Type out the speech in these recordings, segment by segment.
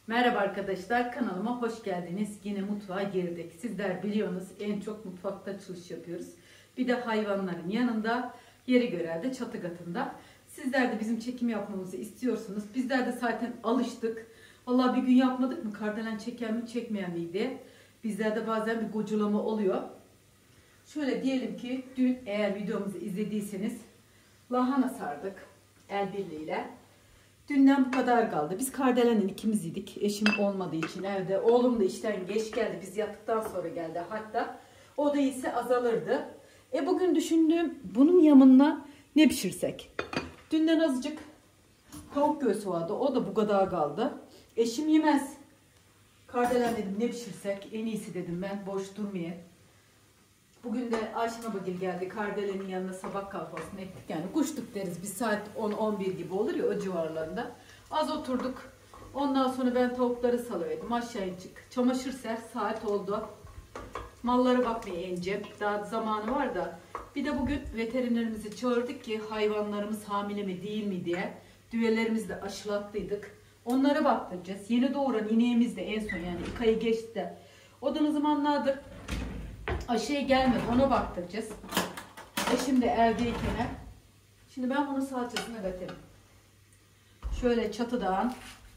Merhaba arkadaşlar, kanalıma hoş geldiniz. Yine mutfağa girdik. Sizler biliyorsunuz en çok mutfakta açılış yapıyoruz. Bir de hayvanların yanında, yeri görelde çatı katında. Sizler de bizim çekim yapmamızı istiyorsunuz. Bizler de zaten alıştık. Vallahi bir gün yapmadık mı kardelen çeken mi çekmeyen miydi? Bizlerde bazen bir goculama oluyor. Şöyle diyelim ki dün eğer videomuzu izlediyseniz lahana sardık el birliğiyle. Dünden bu kadar kaldı. Biz Kardelen'in ikimiz yedik. Eşim olmadığı için evde. Oğlum da işten geç geldi. Biz yattıktan sonra geldi. Hatta o da ise azalırdı. Bugün düşündüm bunun yanına ne pişirsek? Dünden azıcık tavuk göğsü vardı. O da bu kadar kaldı. Eşim yemez. Kardelen dedim ne pişirsek? En iyisi dedim ben boş durmayayım. Bugün de Ayşe Babagil geldi. Kardelen'in yanına sabah kahvaltısını ettik. Yani kuştuk deriz. Bir saat 10-11 gibi olur ya o civarlarında. Az oturduk. Ondan sonra ben tavukları salıverdim. Aşağı çık. Çamaşır ser. Saat oldu. Mallara bakmaya ineceğim. Daha zamanı var da. Bir de bugün veterinerimizi çağırdık ki hayvanlarımız hamile mi değil mi diye. Düvelerimizi de aşılattıydık. Onlara baktıracağız. Yeni doğuran ineğimiz de en son yani 2 ayı geçti de. O da ne zamanlardır aşıya gelmedi. Ona baktıracağız. Eşim de evdeyken. Şimdi ben bunun salçasını katayım. Şöyle çatıdan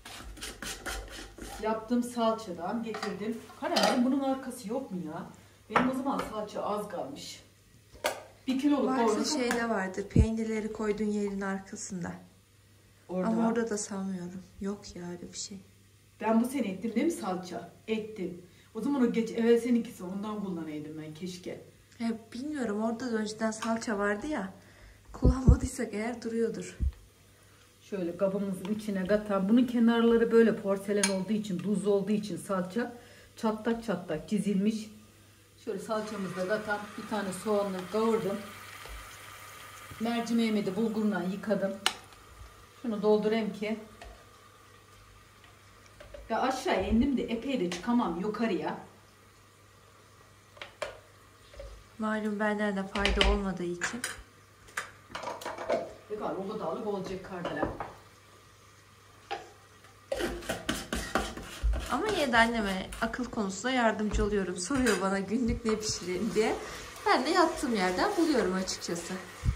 yaptığım salçadan getirdim. Karamel bunun arkası yok mu ya? Benim o zaman salça az kalmış. 1 kiloluk varsa şeyde vardı. Peynirleri koyduğun yerin arkasında. Orada. Ama orada da sanmıyorum. Yok ya öyle bir şey. Ben bu sene ettim değil mi salça? Ettim. O zaman o geç evvel seninkisi ondan kullanaydım ben keşke. Bilmiyorum orada da önceden salça vardı ya. Kullanmadıysak eğer duruyordur. Şöyle kabımızın içine katan. Bunun kenarları böyle porselen olduğu için, tuzlu olduğu için salça çatlak çatlak çizilmiş. Şöyle salçamızda katan bir tane soğanla kavurdum. Mercimeğimi de bulgurla yıkadım. Şunu doldurayım ki. Ya aşağı indim de epey de çıkamam yukarıya. Malum benden de fayda olmadığı için. O kadar olacak kardelen. Ama yine de anneme akıl konusunda yardımcı oluyorum. Soruyor bana günlük ne pişireyim diye. Ben de yattığım yerden buluyorum açıkçası.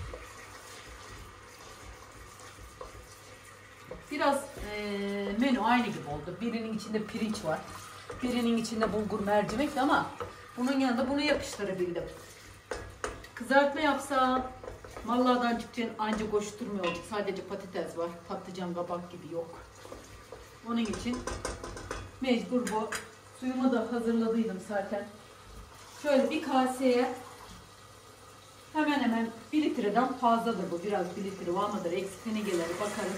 Biraz menü aynı gibi oldu. Birinin içinde pirinç var. Birinin içinde bulgur mercimek ama bunun yanında bunu yakıştırabildim. Kızartma yapsam mallardan çıkacağın ancak koşturmuyor. Sadece patates var. Patlıcan kabak gibi yok. Onun için mecbur bu. Suyumu da hazırladıydım zaten. Şöyle bir kaseye hemen hemen 1 litreden fazladır bu. Biraz 1 litre var mıdır? Eksikliğine gelir bakarız.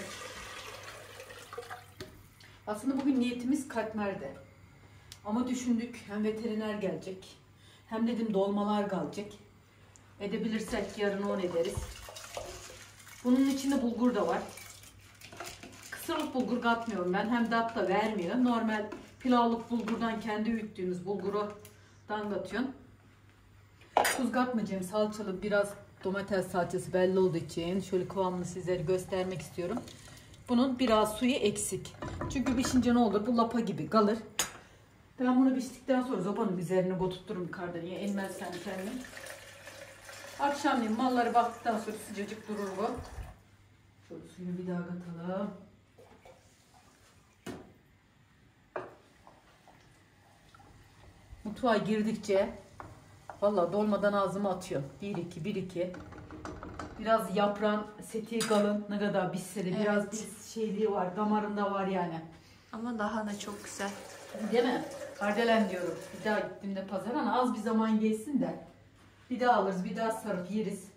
Aslında bugün niyetimiz katmerdi. Ama düşündük hem veteriner gelecek hem dedim dolmalar kalacak. Edebilirsek yarın on ederiz. Bunun içinde bulgur da var. Kısırlık bulgur katmıyorum ben. Hem tat da vermiyor. Normal pilavlık bulgurdan kendi üyüttüğümüz bulguru katıyorum. Tuz katmayacağım. Salçalı biraz domates salçası belli olduğu için şöyle kıvamını sizlere göstermek istiyorum. Bunun biraz suyu eksik. Çünkü pişince ne olur? Bu lapa gibi kalır. Ben bunu piştikten sonra zobanın üzerine oturturum kardeliye. Elmez kendi kendine. Akşamleyin malları baktıktan sonra sıcacık durur bu. Şöyle suyunu bir daha katalım. Mutfağa girdikçe vallahi dolmadan ağzıma atıyor. 1-2. Biraz yaprağın seti kalın. Ne kadar bitse de evet. Biraz bir şeyliği var. Damarında var yani. Ama daha da çok güzel. Değil mi? Kardelen diyorum. Bir daha gittiğimde pazara az bir zaman geçsin de. Bir daha alırız. Bir daha sarıp yeriz.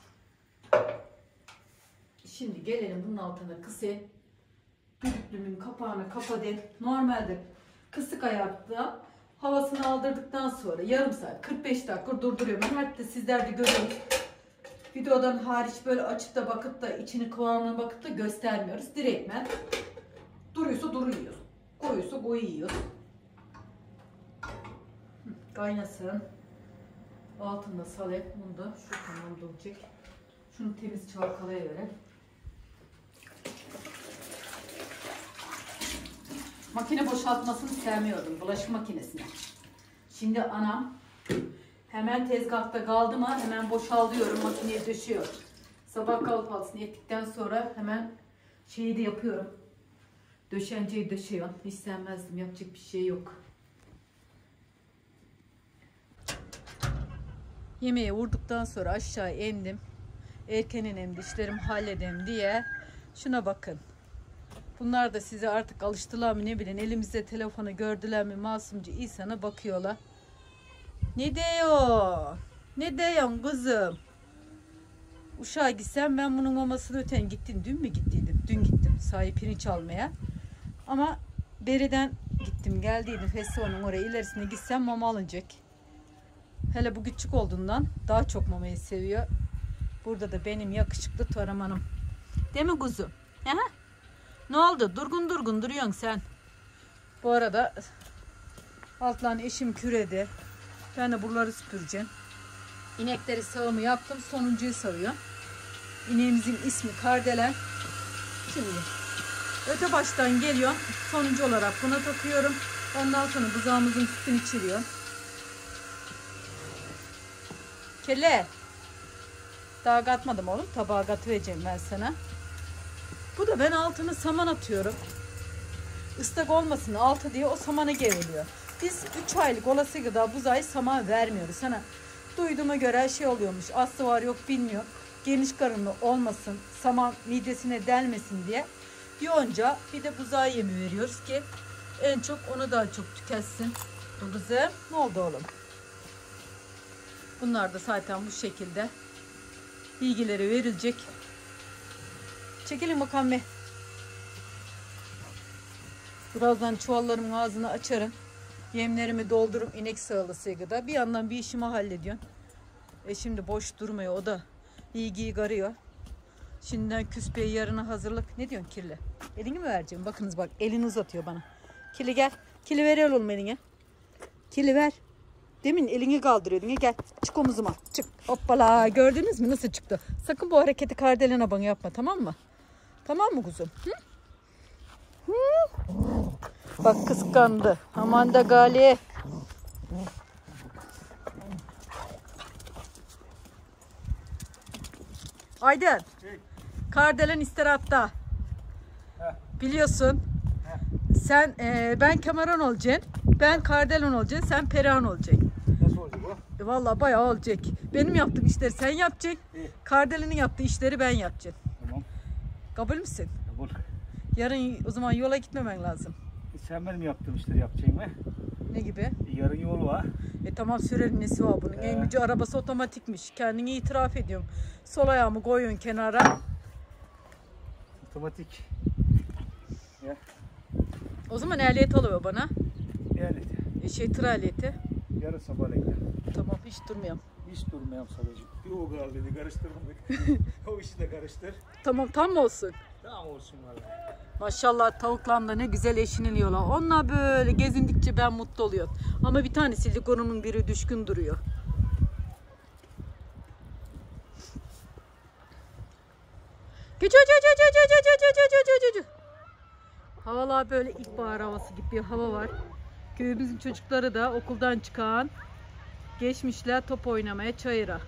Şimdi gelelim bunun altına kısayım. Düdüklümün kapağını kapadım. Normalde kısık ayakta havasını aldırdıktan sonra yarım saat 45 dakika durduruyorum. Hatta sizler de görün. Videodan hariç böyle açıp da bakıp da içini kıvamına bakıp da göstermiyoruz. Direktmen duruyorsa duruyor. Koyuyorsa koyuyor. Kaynasın. Altında salayıp bunu da şu tamam olacak. Şunu temiz çalkalayıverelim. Makine boşaltmasını sevmiyordum. Bulaşık makinesine. Şimdi anam hemen tezgahta kaldı mı hemen boşaltıyorum. Makineye döşüyor. Sabah kahvaltısını ettikten sonra hemen şeyi de yapıyorum. Döşenceyi döşüyorum. Hiç sevmezdim. Yapacak bir şey yok. Yemeğe vurduktan sonra aşağı indim. Erken inem dişlerimi halledeyim diye. Şuna bakın. Bunlar da size artık alıştılar mı ne bilin. Elimizde telefonu gördüler mi masumcu insana bakıyorlar. Ne diyor? Ne diyorsun kızım? Uşağa gitsem ben bunun mamasını öten gittin. Dün mü gittiydim? Dün gittim. Sahi pirinç almaya. Ama beriden gittim. Geldiydim. Festivalin oraya ilerisine gitsem mama alınacak. Hele bu küçük olduğundan daha çok mamayı seviyor. Burada da benim yakışıklı toramanım. Değil mi kuzum? Aha. Ne oldu? Durgun durgun duruyorsun sen. Bu arada altlarını eşim küredi. Ben de buraları süpüreceğim. İnekleri sağımı yaptım. Sonuncuyu sarıyorum. İneğimizin ismi Kardelen. Şimdi öte baştan geliyorum. Sonuncu olarak buna takıyorum. Ondan sonra buzağımızın sütünü içiriyorum. Kelle. Daha katmadım oğlum. Tabağa katıvereceğim ben sana. Bu da ben altını saman atıyorum. Islak olmasın altı diye o samanı geriliyor. Biz 3 aylık olası gıda buzağı saman vermiyoruz. Sana duyduğuma göre şey oluyormuş. Aslı var yok bilmiyor. Geniş karınlı olmasın. Saman midesine delmesin diye. Yonca bir de buzağı yemi veriyoruz ki en çok onu daha çok tüketsin. Bu kızım ne oldu oğlum? Bunlar da zaten bu şekilde bilgileri verilecek. Çekilin bakalım be. Birazdan çuvallarımın ağzını açarım. Yemlerimi doldurup inek sağlısı kadar. Bir yandan bir işimi hallediyorum. Şimdi boş durmuyor. O da ilgiyi garıyor. Şimdiden küspeye yarına hazırlık. Ne diyorsun kirli? Elini mi vereceğim? Bakınız bak elini uzatıyor bana. Kirli gel. Kirli ver oğlum eline. Kirli ver. Demin elini kaldırıyordun. Gel çık omuzuma. Çık. Hoppala. Gördünüz mü nasıl çıktı? Sakın bu hareketi Kardelen'e bana yapma tamam mı? Tamam mı kuzum? Hı? Hı? Bak kıskandı. Aman da gali. Aydın. Kardelen istirahatta. Biliyorsun. Sen ben Kemeran olacaksın. Ben Kardelen olacaksın. Sen Perihan olacaksın. Nasıl olacak bu? Vallahi bayağı olacak. Benim yaptığım işleri sen yapacaksın. Kardelen'in yaptığı işleri ben yapacağım. Tamam. Kabul müsün? Kabul. Yarın o zaman yola gitmemen lazım. Sen benim yaptığım işleri yapacaksın mı? Ne gibi? Yarın yol var. Tamam sürenin nesi var bunun? En gücü arabası otomatikmiş. Kendini itiraf ediyorum. Sol ayağımı koyuyorsun kenara. Otomatik. Ya. O zaman ehliyet oluyor bana. Yani. Tır ehliyeti. Yarın sabahleyin. Tamam hiç durmuyorum. Hiç durmayalım sadece. Bir o kaldı dedi karıştırmadık. O işi de karıştır. Tamam tam mı olsun? Tamam olsun valla. Maşallah tavuklarım da ne güzel eşiniliyorlar. Onlar böyle gezindikçe ben mutlu oluyorum. Ama bir tanesi ligonunun biri düşkün duruyor. Havalar böyle ilkbahar havası gibi bir hava var. Köyümüzün çocukları da okuldan çıkan geçmişler top oynamaya çayıra.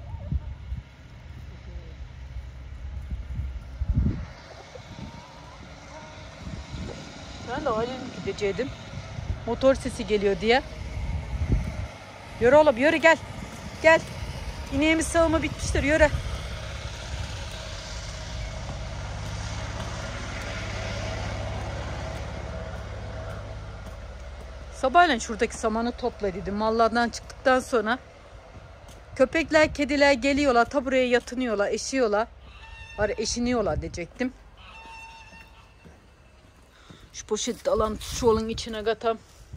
Ben de ailenin gideceydim. Motor sesi geliyor diye. Yürü oğlum yürü gel. Gel. İneğimiz sağımı bitmiştir yürü. Sabahleyin şuradaki samanı topla dedim. Mallardan çıktıktan sonra köpekler, kediler geliyorlar. Ta buraya yatınıyorlar, eşiyorlar. Bari eşiniyorlar diyecektim. Şu poşeti alan çuvalın içine katam.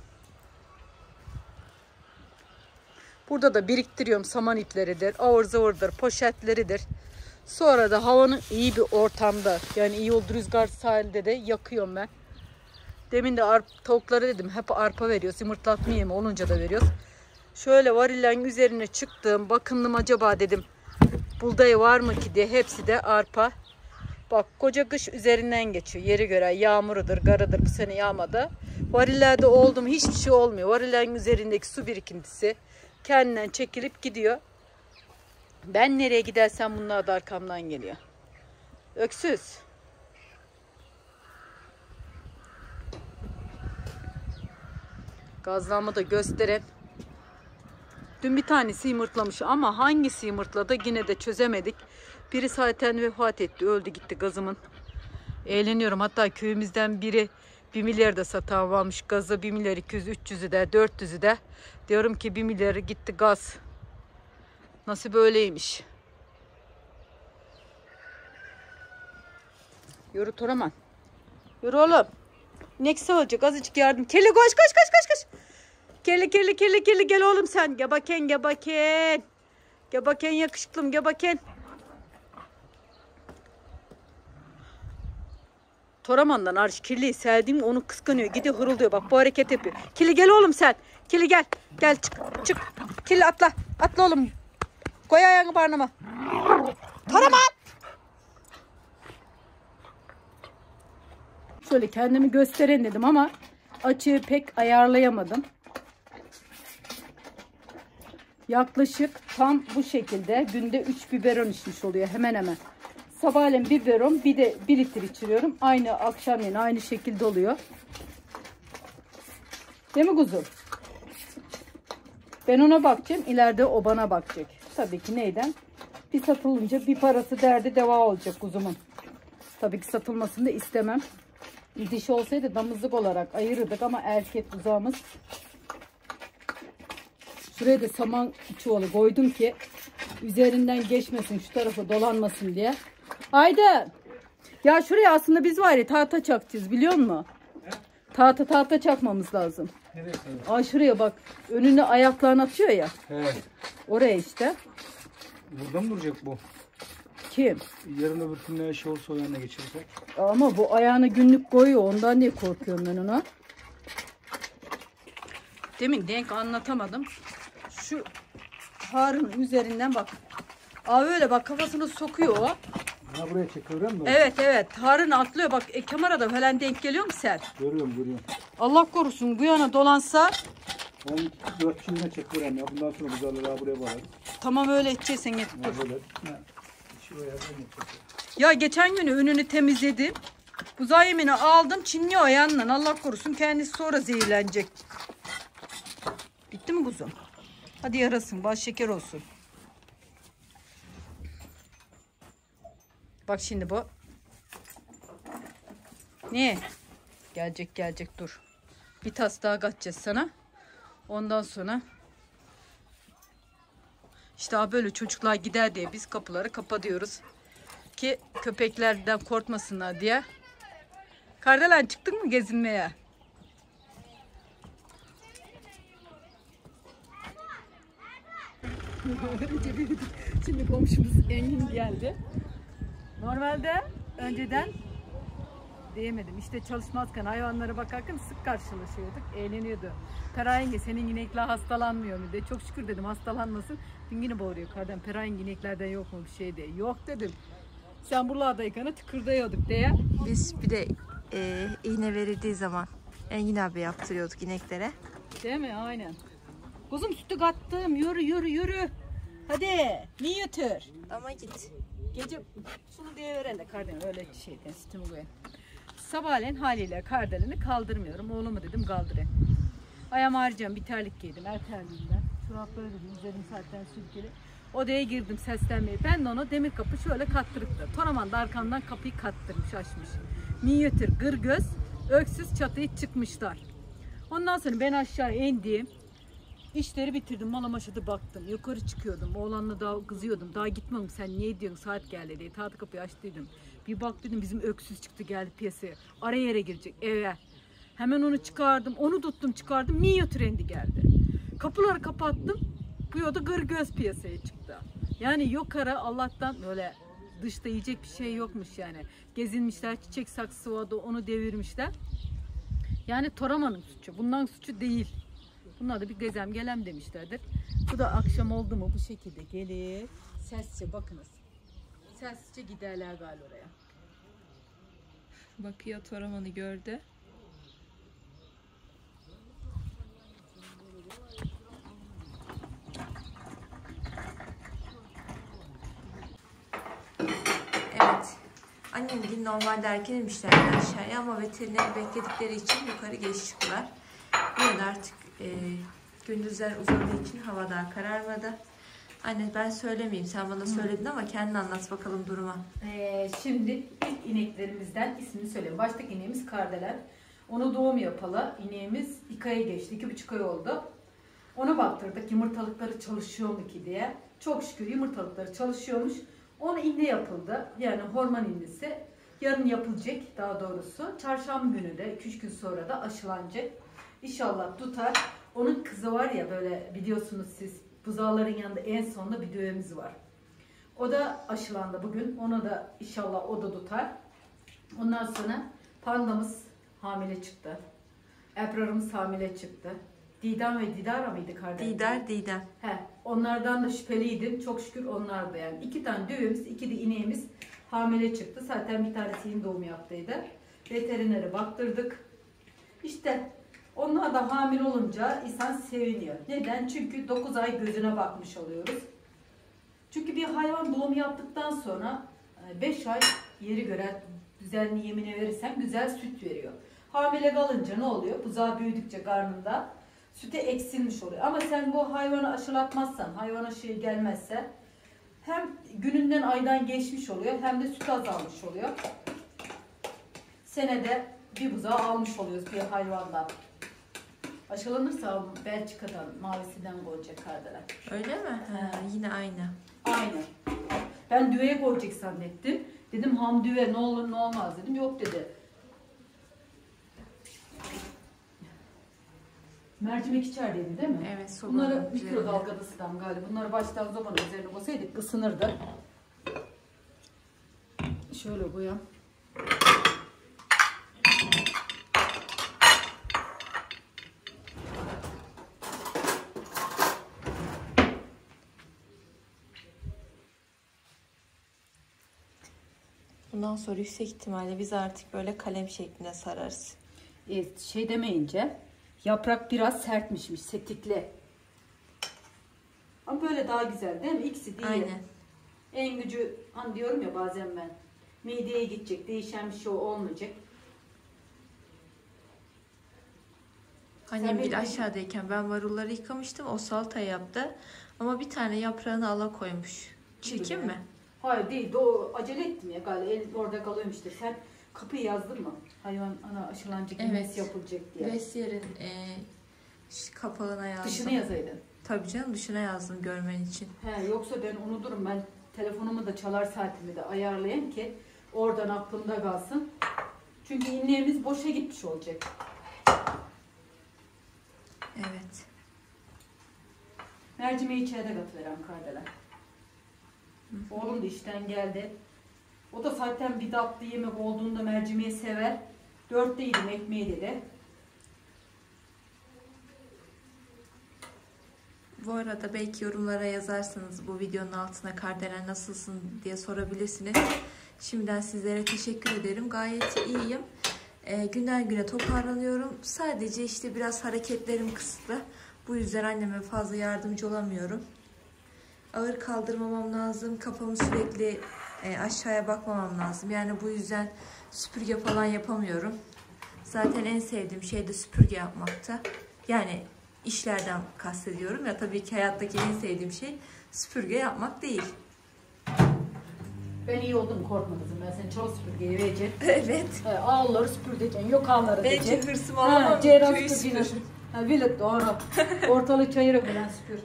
Burada da biriktiriyorum saman ipleridir, avır zıvırdır, poşetleridir. Sonra da havanın iyi bir ortamda yani iyi oldu rüzgar sahilde de yakıyorum ben. Demin de tavuklara dedim hep arpa veriyoruz. Yumurtlatma yemi olunca da veriyoruz. Şöyle varillen üzerine çıktım. Bakındım acaba dedim buğday var mı ki diye. Hepsi de arpa. Bak koca kış üzerinden geçiyor. Yeri göre yağmurudur, garıdır. Bu sene yağmadı. Varillerde oldu mu hiçbir şey olmuyor. Varillerin üzerindeki su birikintisi kendinden çekilip gidiyor. Ben nereye gidersem bunlar da arkamdan geliyor. Öksüz. Gazlanma da göstereyim. Dün bir tanesi yumurtlamış ama hangisi yumurtladı yine de çözemedik. Biri zaten vefat etti, öldü gitti gazımın. Eğleniyorum. Hatta köyümüzden biri 1 milyar da satan varmış gazı. 1 milyar 200, 300'ü de 400'ü de. Diyorum ki 1 milyarı gitti gaz. Nasıl böyleymiş. Yürü Toraman. Yürü oğlum. İnek olacak azıcık yardım. Kirli koş koş koş koş koş. Kirli gel oğlum sen. Gebaken. Gebaken yakışıklım gebaken. Toraman'dan hariç kirliyi sevdiğim onu kıskanıyor. Gidiyor hırıldıyor bak bu hareket yapıyor. Kirli gel oğlum sen. Kirli gel. Gel çık. Kirli atla. Atla oğlum. Koy ayağını barnıma. Toraman. Şöyle kendimi göstereyim dedim ama açığı pek ayarlayamadım. Yaklaşık tam bu şekilde günde 3 biberon içmiş oluyor hemen hemen. Sabahleyin biberon bir de 1 litre içiriyorum. Aynı akşamleyin aynı şekilde oluyor. Değil mi kuzum? Ben ona bakacağım. İleride o bana bakacak. Tabii ki neyden? Bir satılınca bir parası derdi deva olacak kuzumun. Tabii ki satılmasını da istemem. Dişi olsaydı damızlık olarak ayırırdık ama erkek buzağımız. Şuraya da saman çuvalı koydum ki üzerinden geçmesin, şu tarafı dolanmasın diye. Haydi. Ya şuraya aslında biz var ya tahta çakacağız biliyor musun? Tahta çakmamız lazım. Neresi? Ay şuraya bak. Önüne ayaklarını atıyor ya. He. Oraya işte. Burada mı duracak bu? Kim? Yarın öbür gün ne şey olsa o yanına geçirecek. Ama bu ayağını günlük koyuyor. Ondan diye korkuyorum ben ona. Demin denk anlatamadım. Şu harın üzerinden bak. Abi öyle bak kafasını sokuyor o. Ha buraya çekiyor mu? Evet. Harın atlıyor. Bak kamerada falan denk geliyor mu sen? Görüyorum. Allah korusun bu yana dolansa. Ben 4 kişiyle çekiyorum ya. Bundan sonra buzarları buraya bağlarız. Tamam öyle edeceksen et dur. Böyle. Şuraya ben Ya geçen günü önünü temizledim. Buzağı yemini aldım. Çinliyor ayağından. Allah korusun kendisi sonra zehirlenecek. Bitti mi kuzum? Hadi yarasın. Baş şeker olsun. Bak şimdi bu. Ne? Gelecek dur. Bir tas daha katacağız sana. Ondan sonra işte böyle çocuklar gider diye biz kapıları kapatıyoruz. Ki köpeklerden korkmasınlar diye. Kardelen çıktın mı gezinmeye? Şimdi komşumuz Engin geldi. Normalde önceden diyemedim. İşte çalışmazken hayvanlara bakarken sık karşılaşıyorduk. Eğleniyordu. Perayenge senin inekler hastalanmıyor mu diye. Çok şükür dedim hastalanmasın. Dün yine bağırıyor kardeşim. Perayenge ineklerden yok mu bir şey diye. Yok dedim. Sen buralardayken tıkırdıyorduk diye. Biz bir de iğne verildiği zaman Engin abi yaptırıyorduk ineklere. Değil mi? Aynen. Kuzum sütü kattım. Yürü. Hadi. Minyatür. Ama git. Gece şunu diye öğren de kardeşim öyle şeyden sütümü koyayım. Sabahleyin haliyle kardelini kaldırmıyorum. Oğluma dedim kaldırayım. Ayağımı ağrıyacağım bir terlik giydim. Terliğimden. Çorapları dedim. Üzerim zaten sürgülü. Odaya girdim seslenmeye. Ben de onu demir kapı şöyle kattırıktı. Toraman da arkamdan kapıyı kattırmış açmış. Minyatür, gırgöz, öksüz çatıya çıkmışlar. Ondan sonra ben aşağı indim. İşleri bitirdim. Malamaşadı baktım. Yukarı çıkıyordum. Oğlanla daha kızıyordum. Daha gitmem. Sen niye diyorsun? Saat geldi diye. Tahta kapıyı açtıydım. Bir bak dedim bizim öksüz çıktı geldi piyasaya. Ara yere girecek eve. Hemen onu çıkardım. Onu tuttum çıkardım. Minyatür indi geldi. Kapıları kapattım. Bu yolda gırgöz piyasaya çıktı. Yani yok ara Allah'tan böyle dışta yiyecek bir şey yokmuş yani. Gezinmişler. Çiçek saksısı vardı. Onu devirmişler. Yani Toraman'ın suçu. Bundan suçu değil. Bunlar da bir gezem gelem demişlerdir. Bu da akşam oldu mu bu şekilde gelir. Sessizce bakınız. Sessizce giderler galiba oraya. Bakıyor, Toraman'ı gördü. Evet. Annem bugün normalde erken inmişler aşağıya ama veterineri bekledikleri için yukarı geç çıktılar. Yine de artık gündüzler uzadığı için hava daha kararmadı. Anne ben söylemeyeyim, sen bana söyledin ama kendin anlat bakalım duruma. Şimdi ilk ineklerimizden ismini söyleyeyim. Baştaki ineğimiz Kardelen. Onu doğum yapalı. İneğimiz 2 aya geçti. 2,5 ay oldu. Ona baktırdık yumurtalıkları çalışıyor mu ki diye. Çok şükür yumurtalıkları çalışıyormuş. Ona iğne yapıldı. Yani hormon iğnesi. Yarın yapılacak daha doğrusu. Çarşamba günü de 2-3 gün sonra da aşılanacak. İnşallah tutar. Onun kızı var ya böyle biliyorsunuz siz buzağların yanında en sonunda bir düğümüz var. O da aşılandı bugün. Ona da inşallah o da tutar. Ondan sonra pandamız hamile çıktı. Ebrar'ımız hamile çıktı. Didem ve Didara mıydı kardeşim? Didem. He, onlardan da şüpheliydim. Çok şükür onlar da yani. 2 tane düğümüz, 2 de ineğimiz hamile çıktı. Zaten bir tanesi yeni doğum yaptıydı. Veterinere baktırdık. İşte onlar da hamile olunca insan seviniyor. Neden? Çünkü 9 ay gözüne bakmış oluyoruz. Çünkü bir hayvan doğum yaptıktan sonra 5 ay yeri göre düzenli yemine verirsen güzel süt veriyor. Hamile kalınca ne oluyor? Buzağı büyüdükçe karnında sütü eksilmiş oluyor. Ama sen bu hayvanı aşılatmazsan, hayvana şey gelmezse hem gününden aydan geçmiş oluyor hem de süt azalmış oluyor. Senede bir buzağı almış oluyoruz bir hayvandan. Aşılanırsa Belçika'dan, mavisinden koyacak Kardelen. Öyle mi? Ha, yine aynı. Aynı. Ben düveye koyacak zannettim. Dedim ham düve ne olur ne olmaz dedim. Yok dedi. Mercimek içerideydi değil mi? Evet. Bunları mikrodalgada ısıtam galiba. Bunları baştan sobanın üzerine koysaydık ısınırdı. Şöyle koyalım. Bundan sonra yüksek ihtimalle biz artık böyle kalem şeklinde sararız. Şey demeyince yaprak biraz sertmişmiş, setikli. Ama böyle daha güzel değil mi? İkisi değil. Aynen. En gücü hani diyorum ya bazen ben mideye gidecek, değişen bir şey olmayacak. Annem bir aşağıdayken ben marulları yıkamıştım. O salata yaptı. Ama bir tane yaprağını ala koymuş. Çirkin mi? Hayır değil. O acele ettim ya galiba. El orada kalıyormuş işte. Sen kapıyı yazdın mı? Hayvan ana aşılanacak, evet, yapılacak diye. Vesiyerin kapağına yazdım. Dışını yazaydın. Tabii canım, dışına yazdım görmen için. Yoksa ben unuturum. Ben telefonumu da çalar saatimi de ayarlayayım ki oradan aklımda kalsın. Çünkü iğnemiz boşa gitmiş olacak. Evet. Mercimeği içeride katıveren Kardelen. Oğlum da işten geldi. O da zaten bir tatlı yemek olduğunda mercimeği sever. 4'te yedim ekmeği dedi. Bu arada belki yorumlara yazarsanız bu videonun altına Kardelen nasılsın diye sorabilirsiniz. Şimdiden sizlere teşekkür ederim. Gayet iyiyim. Günden güne toparlanıyorum. Sadece işte biraz hareketlerim kısıtlı. Bu yüzden anneme fazla yardımcı olamıyorum. Ağır kaldırmamam lazım. Kafamı sürekli aşağıya bakmamam lazım. Yani bu yüzden süpürge falan yapamıyorum. Zaten en sevdiğim şey de süpürge yapmakta. Yani işlerden kastediyorum ya, tabii ki hayattaki en sevdiğim şey süpürge yapmak değil. Ben iyi oldum, korkma kızım. Ben seni çok süpürgeye vereceğim. Evet. Ağları süpüreceksin, yok ağları diyeceksin. Belki hırsımı alamam. Ceyran süpürgeyle. Bilet doğru. Ortalığı çayıra falan süpür.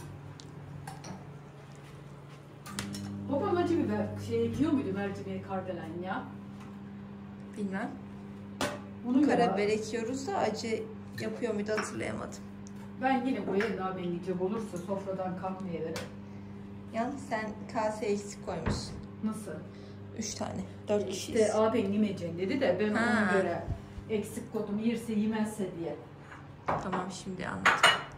Babam acı biber ekiyor muydu mercimeği Kardelen ya? Bilmem. Bunu Karabiber ekiyoruz da acı yapıyor muydu hatırlayamadım. Ben yine koyarım daha ben yiyecek olursa sofradan kalkmayabilirim. Yalnız sen kase eksik koymuşsun. Nasıl? 3 tane. 4 kişiyiz. İşte ağabeyim yemeyeceğim dedi de ben ona göre eksik koydum, yerse yemezse diye. Tamam, şimdi anladım.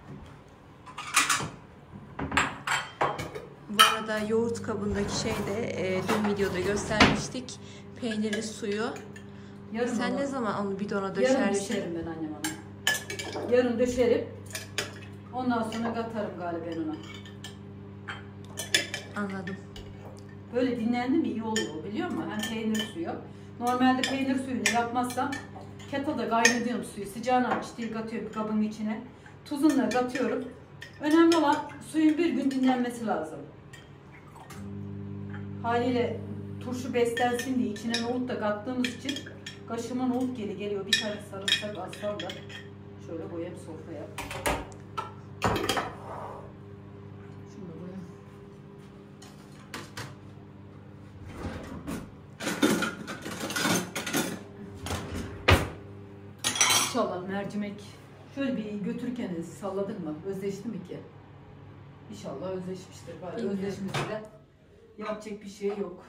Bu arada yoğurt kabındaki şeyde dün videoda göstermiştik. Peyniri suyu. Yarın Sen onu, ne zaman onu bidona yarın döşersin? döşerim ben annem ona. Yarın döşerim. Ondan sonra katarım galiba ben ona. Anladım. Böyle dinlendi mi iyi oluyor biliyor musun? Hem peynir suyu. Normalde peynir suyunu yapmazsam kettle'da kaynatıyorum suyu. Sıcağına açtığı katıyorum bir kabın içine. Tuzunu da katıyorum. Önemli olan suyun bir gün dinlenmesi lazım. Haliyle turşu beslensin diye içine nohut da kattığımız için kaşıma nohut geliyor. Bir tane sarımsak alsam da şöyle koyayım sofraya. Şunu da koyayım. İnşallah mercimek şöyle bir götürürken salladık mı? Özleşti mi ki? İnşallah özleşmiştir. Bari Bilmiyorum. özleşmişse yapacak bir şey yok.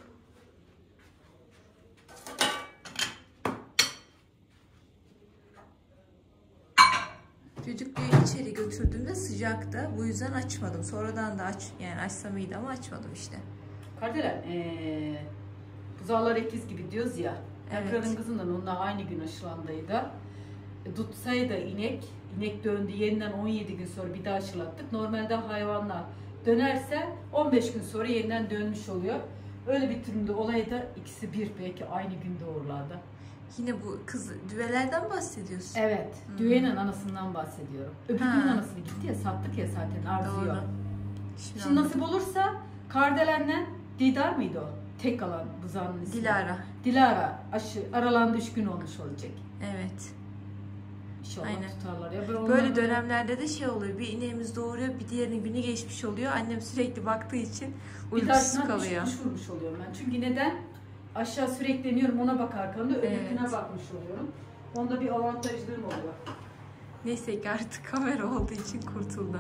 Düdüklüyü içeri götürdüğümde sıcaktı. Bu yüzden açmadım. Sonradan da açsam iyiydi ama açmadım işte. Kardelen, buzağlar ikiz gibi diyoruz ya. Evet. Ekranın kızından onunla aynı gün aşılandıydı. Tutsaydı inek döndü yeniden 17 gün sonra bir daha aşılattık. Normalde hayvanlar dönerse 15 gün sonra yeniden dönmüş oluyor. Öyle bir durumda olayda ikisi bir belki aynı günde doğurlardı. Yine bu kız düvelerden bahsediyorsun. Evet, düğenin anasından bahsediyorum. Öbürünün anasını gitti ya, sattık ya zaten Arzu'ya. Doğru. Şimdi nasip olursa Kardelen'le Didar mıydı o? Tek kalan buzağının ismi. Dilara. Dilara aralandı 3 gün olmuş olacak. Evet. İnşallah Aynen. tutarlar ya. Böyle dönemlerde de şey oluyor. Bir ineğimiz doğuruyor, bir diğerinin günü geçmiş oluyor. Annem sürekli baktığı için uykusuz kalıyor. Kuş vurmuş oluyorum ben. Çünkü neden? Aşağı sürekli iniyorum ona bakarken de öbürküne bakmış oluyorum. Onda bir avantajlığım oluyor. Neyse ki artık kamera olduğu için kurtuldu.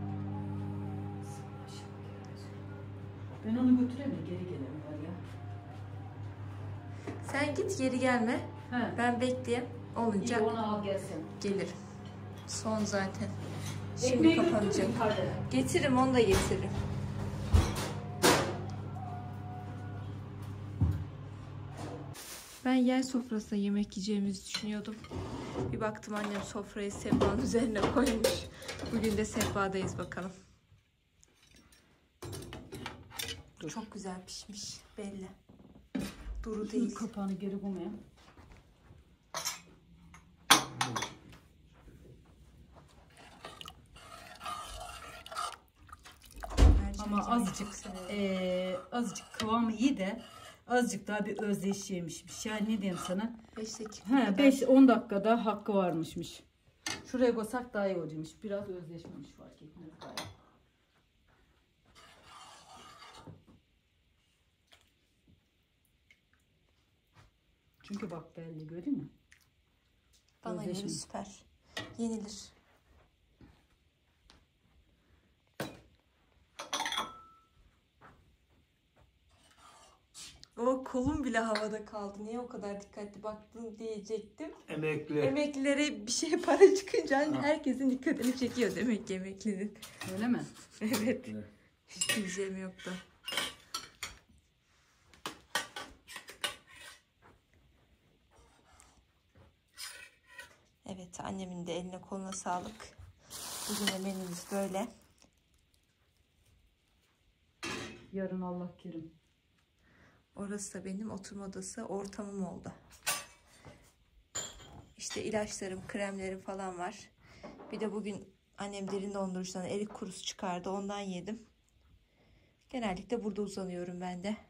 Ben onu götüreyim de geri gelelim var ya. Sen git geri gelme. He. Ben bekleyeyim. Olunca İyi onu al gelsin. gelirim. Son zaten. Şimdi Ekmeği kapanacak. götürdün mü Kardelen? Getiririm, onu da getiririm. Ben yer sofrasında yemek yiyeceğimizi düşünüyordum. Bir baktım annem sofrayı sehpanın üzerine koymuş. Bugün de sehpadayız bakalım. Dur. Çok güzel pişmiş belli. Duru değil. Kapağını geri koymayayım. Ama azıcık kıvamı iyi de azıcık daha bir özleşecekmişmiş. Yani ne diyeyim sana? 5 dakika. 5-10 dakikada hakkı varmışmış. Şuraya koysak daha iyi olacakmış. Biraz özleşmemiş fark etmez gayet. Çünkü bak belli görüyor musun? Bana göre Özleşmiş. süper. Yenilir. O kolum bile havada kaldı. Niye o kadar dikkatli baktın diyecektim. Emekli. Emeklilere bir şey para çıkınca hani herkesin dikkatini çekiyor demek ki emeklinin. Öyle mi? Evet. Evet. Hiç diyeceğim yoktu. Evet, annemin de eline koluna sağlık. Bugün de menümüz böyle. Yarın Allah kerim. Orası da benim oturma odası, ortamım oldu. İşte ilaçlarım, kremlerim falan var. Bir de bugün annem derin dondurucudan erik kurusu çıkardı. Ondan yedim. Genellikle burada uzanıyorum ben de.